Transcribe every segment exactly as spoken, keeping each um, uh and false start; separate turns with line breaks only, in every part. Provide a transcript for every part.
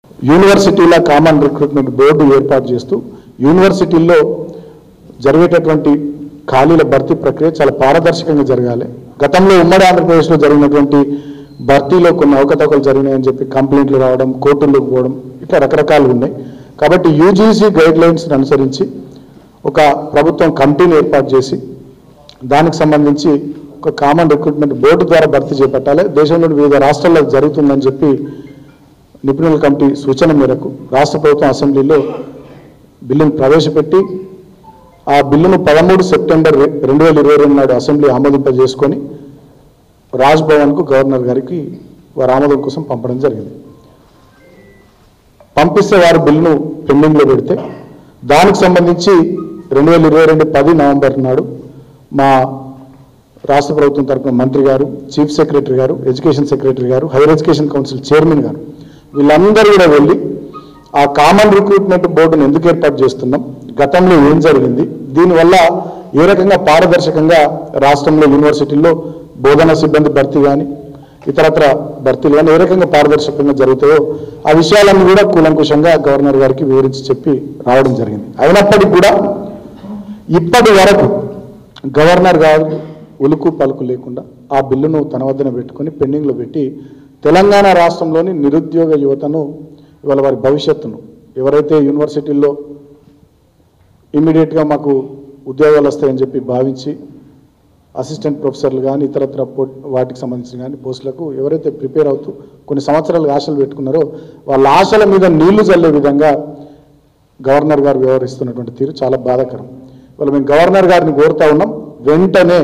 యూనివర్సిటీల common recruitment board ఏర్పాటు చేస్తూ యూనివర్సిటీల్లో జరిగేటటువంటి ఖాళీల భర్తీ ప్రక్రియ చాలా పారదర్శకంగా జరగాలి. గతంలో ఉమ్మడి ఆంధ్రప్రదేశ్లో జరిగినటువంటి భర్తీలో కొన్ని అవకతవకలు జరిగినాయని చెప్పి కంప్లైంట్లు రావడం, కోర్టుల్లోకి పోవడం, ఇట్లా రకరకాలు ఉన్నాయి. కాబట్టి యూజీసీ గైడ్ లైన్స్ని అనుసరించి ఒక ప్రభుత్వం కమిటీని ఏర్పాటు చేసి దానికి సంబంధించి ఒక కామన్ రిక్రూట్మెంట్ బోర్డు ద్వారా భర్తీ చేపట్టాలి. దేశంలోని వివిధ రాష్ట్రాల్లో జరుగుతుందని చెప్పి నిపుణుల కమిటీ సూచన మేరకు రాష్ట్ర ప్రభుత్వం అసెంబ్లీలో బిల్లును ప్రవేశపెట్టి ఆ బిల్లును పదమూడు సెప్టెంబర్ రెండు వేల ఇరవై రెండు నాడు అసెంబ్లీ ఆమోదింపజేసుకొని రాజ్భవన్కు గవర్నర్ గారికి వారి ఆమోదం కోసం పంపడం జరిగింది. పంపిస్తే వారు బిల్లును పెండింగ్లో పెడితే దానికి సంబంధించి రెండు వేల ఇరవై రెండు పది నవంబర్ నాడు మా రాష్ట్ర ప్రభుత్వం తరఫున మంత్రి గారు, చీఫ్ సెక్రటరీ గారు, ఎడ్యుకేషన్ సెక్రటరీ గారు, హైయర్ ఎడ్యుకేషన్ కౌన్సిల్ చైర్మన్ గారు వీళ్ళందరూ కూడా వెళ్ళి ఆ కామన్ రిక్రూట్మెంట్ బోర్డును ఎందుకు ఏర్పాటు చేస్తున్నాం, గతంలో ఏం జరిగింది, దీనివల్ల ఏ రకంగా పారదర్శకంగా రాష్ట్రంలో యూనివర్సిటీల్లో బోధనా సిబ్బంది భర్తీ కానీ ఇతరత్ర భర్తీలు కానీ ఏ రకంగా పారదర్శకంగా జరుగుతాయో ఆ విషయాలన్నీ కూడా కూలంకుషంగా గవర్నర్ గారికి వివరించి చెప్పి రావడం జరిగింది. అయినప్పటికీ కూడా ఇప్పటి వరకు గవర్నర్ గారు ఉలుకు పలుకు లేకుండా ఆ బిల్లును తన వద్దన పెట్టుకొని పెండింగ్లో పెట్టి తెలంగాణ రాష్ట్రంలోని నిరుద్యోగ యువతను ఇవాళ వారి భవిష్యత్తును ఎవరైతే యూనివర్సిటీల్లో ఇమ్మీడియట్గా మాకు ఉద్యోగాలు వస్తాయని చెప్పి భావించి అసిస్టెంట్ ప్రొఫెసర్లు కానీ ఇతరత్ర వాటికి సంబంధించిన కానీ పోస్టులకు ఎవరైతే ప్రిపేర్ అవుతూ కొన్ని సంవత్సరాలు ఆశలు పెట్టుకున్నారో వాళ్ళ ఆశల మీద నీళ్లు చల్లే విధంగా గవర్నర్ గారు వ్యవహరిస్తున్నటువంటి తీరు చాలా బాధాకరం. ఇవాళ మేము గవర్నర్ గారిని కోరుతా ఉన్నాం, వెంటనే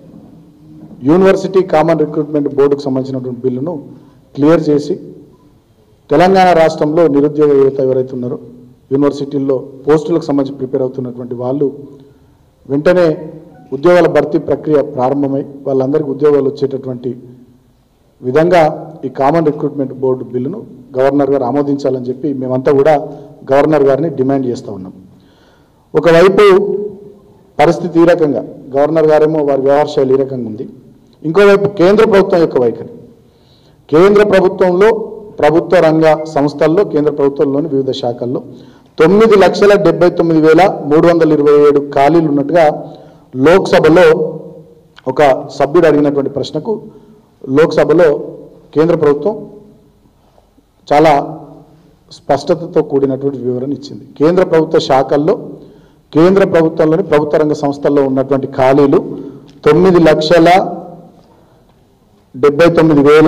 యూనివర్సిటీ కామన్ రిక్రూట్మెంట్ బోర్డుకు సంబంధించినటువంటి బిల్లును క్లియర్ చేసి తెలంగాణ రాష్ట్రంలో నిరుద్యోగ యువత ఎవరైతే ఉన్నారో యూనివర్సిటీల్లో పోస్టులకు సంబంధించి ప్రిపేర్ అవుతున్నటువంటి వాళ్ళు వెంటనే ఉద్యోగాల భర్తీ ప్రక్రియ ప్రారంభమై వాళ్ళందరికీ ఉద్యోగాలు వచ్చేటటువంటి విధంగా ఈ కామన్ రిక్రూట్మెంట్ బోర్డు బిల్లును గవర్నర్ గారు ఆమోదించాలని చెప్పి మేమంతా కూడా గవర్నర్ గారిని డిమాండ్ చేస్తూ ఉన్నాం. ఒకవైపు పరిస్థితి ఈ రకంగా, గవర్నర్ గారేమో వారి వ్యవహార శైలి ఈ రకంగా ఉంది. ఇంకోవైపు కేంద్ర ప్రభుత్వం యొక్క వైఖరి, కేంద్ర ప్రభుత్వంలో ప్రభుత్వ రంగ సంస్థల్లో కేంద్ర ప్రభుత్వంలోని వివిధ శాఖల్లో తొమ్మిది లక్షల డెబ్బై తొమ్మిది వేల మూడు వందల ఇరవై ఏడు ఖాళీలు ఉన్నట్టుగా లోక్సభలో ఒక సభ్యుడు అడిగినటువంటి ప్రశ్నకు లోక్సభలో కేంద్ర ప్రభుత్వం చాలా స్పష్టతతో కూడినటువంటి వివరణ ఇచ్చింది. కేంద్ర ప్రభుత్వ శాఖల్లో కేంద్ర ప్రభుత్వంలోని ప్రభుత్వ రంగ సంస్థల్లో ఉన్నటువంటి ఖాళీలు తొమ్మిది లక్షల డెబ్బై తొమ్మిది వేల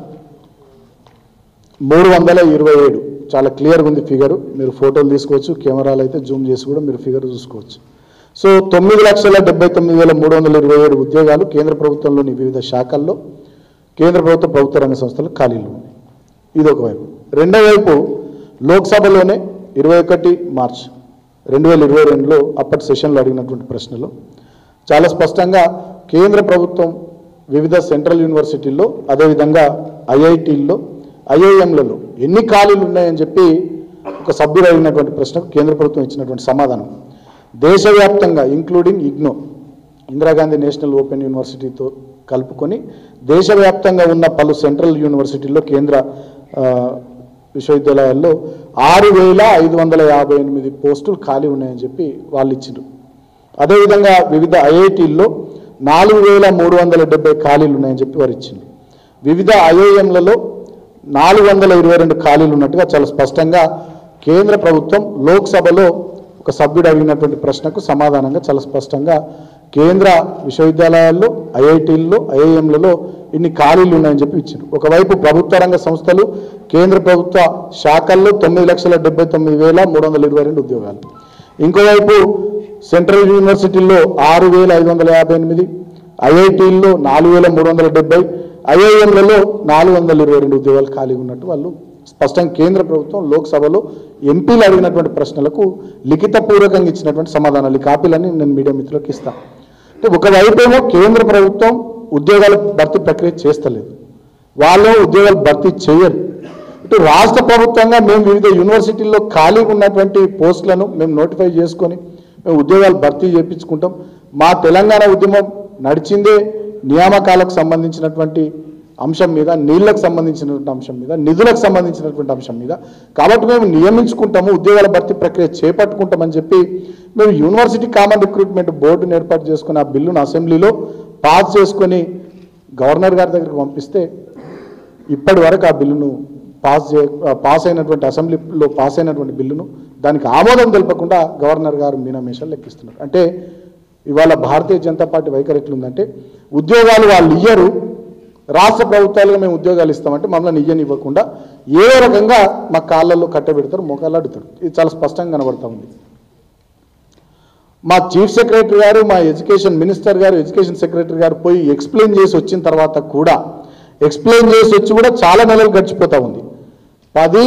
మూడు వందల ఇరవై ఏడు చాలా క్లియర్గా ఉంది ఫిగరు. మీరు ఫోటోలు తీసుకోవచ్చు, కెమెరాలు అయితే జూమ్ చేసి కూడా మీరు ఫిగర్ చూసుకోవచ్చు. సో తొమ్మిది లక్షల డెబ్బై తొమ్మిది వేల మూడు వందల ఇరవై ఏడు ఉద్యోగాలు కేంద్ర ప్రభుత్వంలోని వివిధ శాఖల్లో కేంద్ర ప్రభుత్వ ప్రభుత్వ రంగ సంస్థలు ఖాళీలు ఉన్నాయి. ఇది ఒకవైపు. రెండో వైపు లోక్సభలోనే ఇరవై ఒకటి మార్చ్ రెండు వేల ఇరవై రెండులో అప్పటి సెషన్లో అడిగినటువంటి ప్రశ్నలో చాలా స్పష్టంగా కేంద్ర ప్రభుత్వం వివిధ సెంట్రల్ యూనివర్సిటీల్లో అదేవిధంగా ఐఐటీల్లో ఐఐఎంలలో ఎన్ని ఖాళీలు ఉన్నాయని చెప్పి ఒక సభ్యుడు అడిగినటువంటి ప్రశ్నకు కేంద్ర ప్రభుత్వం ఇచ్చినటువంటి సమాధానం, దేశవ్యాప్తంగా including IGNOU Indira Gandhi national open యూనివర్సిటీతో కలుపుకొని దేశవ్యాప్తంగా ఉన్న పలు సెంట్రల్ యూనివర్సిటీల్లో కేంద్ర విశ్వవిద్యాలయాల్లో ఆరు వేల ఐదు వందల యాభై ఎనిమిది పోస్టులు ఖాళీ ఉన్నాయని చెప్పి వాళ్ళు ఇచ్చారు. అదేవిధంగా వివిధ ఐఐటీల్లో నాలుగు వేల మూడు వందల డెబ్బై ఖాళీలు ఉన్నాయని చెప్పి వారు ఇచ్చింది. వివిధ ఐఐఎంలలో నాలుగు వందల ఇరవై రెండు ఖాళీలు ఉన్నట్టుగా చాలా స్పష్టంగా కేంద్ర ప్రభుత్వం లోక్సభలో ఒక సభ్యుడు అడిగినటువంటి ప్రశ్నకు సమాధానంగా చాలా స్పష్టంగా కేంద్ర విశ్వవిద్యాలయాల్లో ఐఐటీల్లో ఐఐఎంలలో ఇన్ని ఖాళీలు ఉన్నాయని చెప్పి ఇచ్చారు. ఒకవైపు ప్రభుత్వ రంగ సంస్థలు కేంద్ర ప్రభుత్వ శాఖల్లో తొమ్మిది లక్షల డెబ్బై తొమ్మిది వేల మూడు వందల ఇరవై రెండు ఉద్యోగాలు, ఇంకోవైపు సెంట్రల్ యూనివర్సిటీల్లో ఆరు వేల ఐదు వందల యాభై ఎనిమిది ఐఐటీల్లో నాలుగు వేల మూడు వందల డెబ్బై ఐఐఎంలలో నాలుగు వందల ఇరవై రెండు ఉద్యోగాలు ఖాళీ ఉన్నట్టు వాళ్ళు స్పష్టంగా కేంద్ర ప్రభుత్వం లోక్సభలో ఎంపీలు అడిగినటువంటి ప్రశ్నలకు లిఖితపూర్వకంగా ఇచ్చినటువంటి సమాధానాలు ఈ కాపీలన్నీ నేను మీడియా మిత్రులకు ఇస్తాను. అంటే ఒకవైపేమో కేంద్ర ప్రభుత్వం ఉద్యోగాల భర్తీ ప్రక్రియ చేస్తలేదు, వాళ్ళు ఉద్యోగాలు భర్తీ చేయరు. ఇటు రాష్ట్ర ప్రభుత్వంగా మేము వివిధ యూనివర్సిటీల్లో ఖాళీగా ఉన్నటువంటి పోస్టులను మేము నోటిఫై చేసుకొని మేము ఉద్యోగాలు భర్తీ చేయించుకుంటాం. మా తెలంగాణ ఉద్యమం నడిచిందే నియామకాలకు సంబంధించినటువంటి అంశం మీద, నీళ్లకు సంబంధించినటువంటి అంశం మీద, నిధులకు సంబంధించినటువంటి అంశం మీద. కాబట్టి మేము నియమించుకుంటాము, ఉద్యోగాల భర్తీ ప్రక్రియ చేపట్టుకుంటామని చెప్పి మేము యూనివర్సిటీ కామన్ రిక్రూట్మెంట్ బోర్డును ఏర్పాటు చేసుకుని ఆ బిల్లును అసెంబ్లీలో పాస్ చేసుకొని గవర్నర్ గారి దగ్గరికి పంపిస్తే ఇప్పటి వరకు ఆ బిల్లును పాస్ చే పాస్ అయినటువంటి అసెంబ్లీలో పాస్ అయినటువంటి బిల్లును దానికి ఆమోదం తెలపకుండా గవర్నర్ గారు మీనమేషాలు లెక్కిస్తున్నారు. అంటే ఇవాళ భారతీయ జనతా పార్టీ వైఖరి ఎట్లుందంటే, ఉద్యోగాలు వాళ్ళు ఇయ్యరు, రాష్ట్ర ప్రభుత్వాలుగా మేము ఉద్యోగాలు ఇస్తామంటే మమ్మల్ని ఇయ్యని ఇవ్వకుండా ఏ రకంగా మా కాళ్ళల్లో కట్టబెడతారు, మోకాళ్ళు అడుగుతారు. ఇది చాలా స్పష్టంగా కనబడతా ఉంది. మా చీఫ్ సెక్రటరీ గారు, మా ఎడ్యుకేషన్ మినిస్టర్ గారు, ఎడ్యుకేషన్ సెక్రటరీ గారు పోయి ఎక్స్ప్లెయిన్ చేసి వచ్చిన తర్వాత కూడా ఎక్స్ప్లెయిన్ చేసి వచ్చి కూడా చాలా నెలలు గడిచిపోతూ ఉంది. పది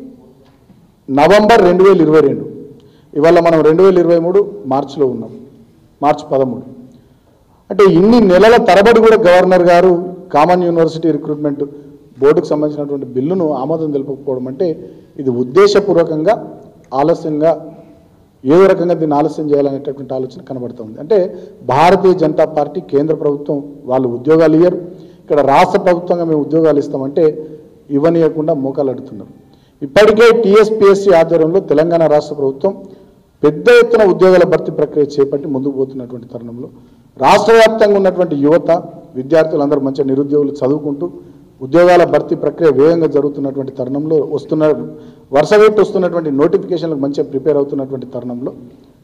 నవంబర్ రెండు వేల ఇరవై రెండు ఇవాళ మనం రెండు వేల ఇరవై మూడు మార్చిలో ఉన్నాం, మార్చి పదమూడు. అంటే ఇన్ని నెలల తరబడి కూడా గవర్నర్ గారు కామన్ యూనివర్సిటీ రిక్రూట్మెంట్ బోర్డుకు సంబంధించినటువంటి బిల్లును ఆమోదం తెలుపకపోవడం అంటే ఇది ఉద్దేశపూర్వకంగా ఆలస్యంగా ఏదో రకంగా దీన్ని ఆలస్యం చేయాలనేటటువంటి ఆలోచన కనబడుతుంది. అంటే భారతీయ జనతా పార్టీ కేంద్ర ప్రభుత్వం వాళ్ళు ఉద్యోగాలు ఇయ్యరు, ఇక్కడ రాష్ట్ర ప్రభుత్వంగా మేము ఉద్యోగాలు ఇస్తామంటే ఇవ్వనీయకుండా మోకాలు అడుగుతున్నారు. ఇప్పటికే టీఎస్పీఎస్సీ ఆధ్వర్యంలో తెలంగాణ రాష్ట్ర ప్రభుత్వం పెద్ద ఎత్తున ఉద్యోగాల భర్తీ ప్రక్రియ చేపట్టి ముందుకు పోతున్నటువంటి తరుణంలో రాష్ట్ర వ్యాప్తంగా ఉన్నటువంటి యువత విద్యార్థులందరూ మంచిగా నిరుద్యోగులు చదువుకుంటూ ఉద్యోగాల భర్తీ ప్రక్రియ వేగంగా జరుగుతున్నటువంటి తరుణంలో వస్తున్న వరుసపెట్టి వస్తున్నటువంటి నోటిఫికేషన్లకు మంచిగా ప్రిపేర్ అవుతున్నటువంటి తరుణంలో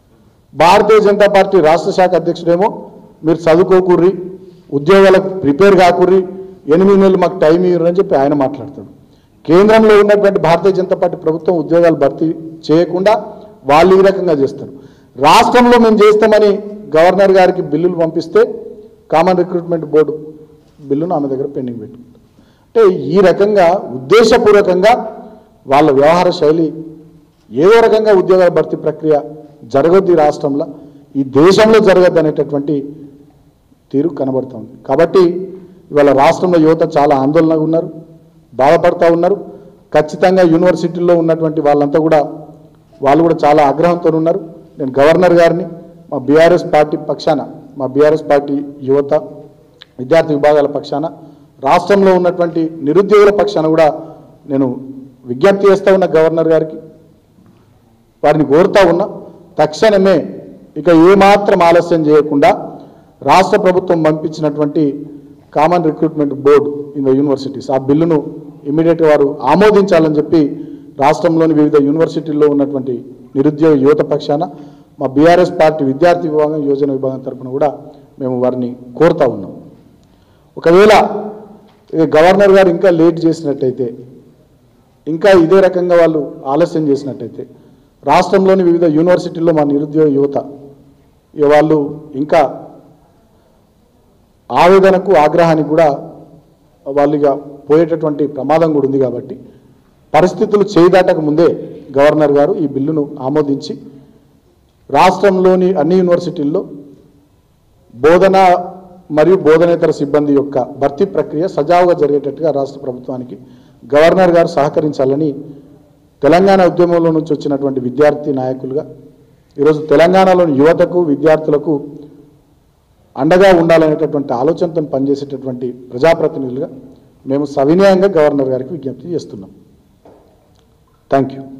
భారతీయ జనతా పార్టీ రాష్ట్ర శాఖ అధ్యక్షుడేమో మీరు చదువుకోకూర్రి, ఉద్యోగాలకు ప్రిపేర్ కాకూర్రి, ఎనిమిది నెలలు మాకు టైం ఇవ్వరని చెప్పి ఆయన మాట్లాడతాడు. కేంద్రంలో ఉన్నటువంటి భారతీయ జనతా పార్టీ ప్రభుత్వం ఉద్యోగాలు భర్తీ చేయకుండా వాళ్ళు ఈ రకంగా చేస్తారు. రాష్ట్రంలో మేము చేస్తామని గవర్నర్ గారికి బిల్లులు పంపిస్తే కామన్ రిక్రూట్మెంట్ బోర్డు బిల్లును ఆమె దగ్గర పెండింగ్ పెట్టుకుంటారు. అంటే ఈ రకంగా ఉద్దేశపూర్వకంగా వాళ్ళ వ్యవహార శైలి ఏదో రకంగా ఉద్యోగాల భర్తీ ప్రక్రియ జరగొద్దు, ఈ రాష్ట్రంలో ఈ దేశంలో జరగద్దు అనేటటువంటి తీరు కనబడుతుంది. కాబట్టి ఇవాళ రాష్ట్రంలో యువత చాలా ఆందోళనగా ఉన్నారు, బాధపడతా ఉన్నారు. ఖచ్చితంగా యూనివర్సిటీల్లో ఉన్నటువంటి వాళ్ళంతా కూడా వాళ్ళు కూడా చాలా ఆగ్రహంతో ఉన్నారు. నేను గవర్నర్ గారిని మా బీఆర్ఎస్ పార్టీ పక్షాన, మా బీఆర్ఎస్ పార్టీ యువత విద్యార్థి విభాగాల పక్షాన, రాష్ట్రంలో ఉన్నటువంటి నిరుద్యోగుల పక్షాన కూడా నేను విజ్ఞప్తి చేస్తూ ఉన్న గవర్నర్ గారికి, వారిని కోరుతా ఉన్నా తక్షణమే ఇక ఏమాత్రం ఆలస్యం చేయకుండా రాష్ట్ర ప్రభుత్వం పంపించినటువంటి common recruitment board in the universities ఆ బిల్లును ఇమీడియట్గా వారు ఆమోదించాలని చెప్పి రాష్ట్రంలోని వివిధ యూనివర్సిటీల్లో ఉన్నటువంటి నిరుద్యోగ యువత పక్షాన మా బీఆర్ఎస్ పార్టీ విద్యార్థి విభాగం యోజన విభాగం తరఫున కూడా మేము వారిని కోరుతా ఉన్నాం. ఒకవేళ గవర్నర్ గారు ఇంకా లేట్ చేసినట్టయితే, ఇంకా ఇదే రకంగా వాళ్ళు ఆలస్యం చేసినట్టయితే రాష్ట్రంలోని వివిధ యూనివర్సిటీల్లో మా నిరుద్యోగ యువత వాళ్ళు ఇంకా ఆవేదనకు ఆగ్రహానికి కూడా వాళ్ళు ఇక పోయేటటువంటి ప్రమాదం కూడా ఉంది. కాబట్టి పరిస్థితులు చేయిదాటక ముందే గవర్నర్ గారు ఈ బిల్లును ఆమోదించి రాష్ట్రంలోని అన్ని యూనివర్సిటీల్లో బోధన మరియు బోధనేతర సిబ్బంది యొక్క భర్తీ ప్రక్రియ సజావుగా జరిగేటట్టుగా రాష్ట్ర ప్రభుత్వానికి గవర్నర్ గారు సహకరించాలని తెలంగాణ ఉద్యమంలో నుంచి వచ్చినటువంటి విద్యార్థి నాయకులుగా ఈరోజు తెలంగాణలోని యువతకు విద్యార్థులకు అండగా ఉండాలనేటటువంటి ఆలోచనతో పనిచేసేటటువంటి ప్రజాప్రతినిధులుగా మేము సవినయంగా గవర్నర్ గారికి విజ్ఞప్తి చేస్తున్నాం. Thank you.